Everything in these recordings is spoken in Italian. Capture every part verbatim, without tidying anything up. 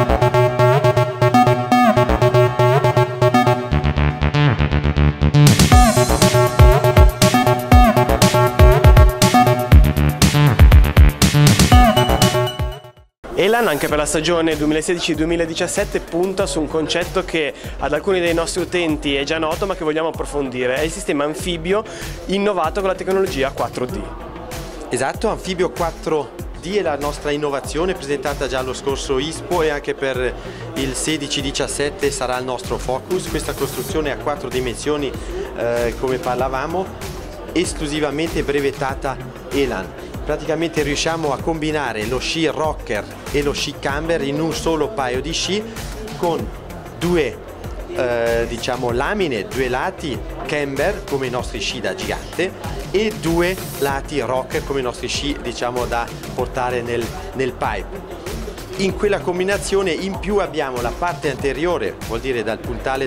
Elan anche per la stagione duemilasedici duemiladiciassette punta su un concetto che ad alcuni dei nostri utenti è già noto ma che vogliamo approfondire, è il sistema anfibio innovato con la tecnologia quattro D. Esatto, Anfibio quattro D è la nostra innovazione presentata già allo scorso ISPO e anche per il sedici diciassette sarà il nostro focus. Questa costruzione a quattro dimensioni, eh, come parlavamo, esclusivamente brevettata Elan. Praticamente riusciamo a combinare lo sci rocker e lo sci camber in un solo paio di sci con due eh, diciamo lamine, due lati camber come i nostri sci da gigante e due lati rocker come i nostri sci diciamo da portare nel, nel pipe. In quella combinazione in più abbiamo la parte anteriore, vuol dire dal puntale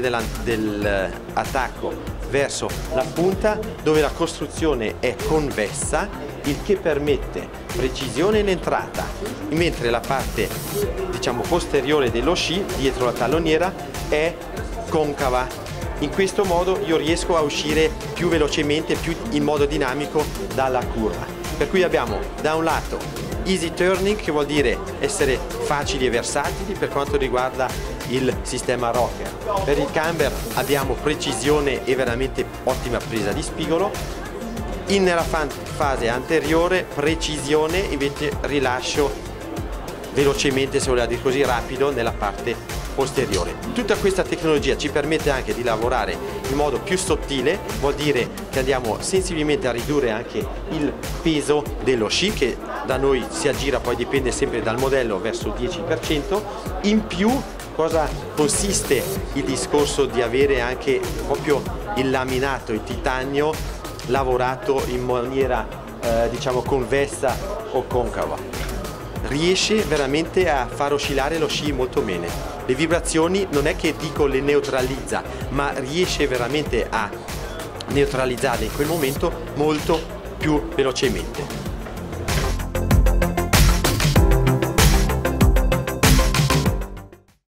dell'attacco verso la punta, dove la costruzione è convessa, il che permette precisione in entrata, mentre la parte diciamo posteriore dello sci, dietro la talloniera, è concava. In questo modo io riesco a uscire più velocemente, più in modo dinamico dalla curva. Per cui abbiamo da un lato easy turning, che vuol dire essere facili e versatili per quanto riguarda il sistema rocker. Per il camber abbiamo precisione e veramente ottima presa di spigolo. In nella fase anteriore precisione, invece rilascio velocemente, se voleva dire così, rapido nella parte posteriore. Tutta questa tecnologia ci permette anche di lavorare in modo più sottile, vuol dire che andiamo sensibilmente a ridurre anche il peso dello sci, che da noi si aggira, poi dipende sempre dal modello, verso il dieci per cento. In più, cosa consiste il discorso di avere anche proprio il laminato, il titanio lavorato in maniera eh, diciamo convessa o concava? Riesce veramente a far oscillare lo sci molto bene. Le vibrazioni non è che dico le neutralizza, ma riesce veramente a neutralizzarle in quel momento molto più velocemente.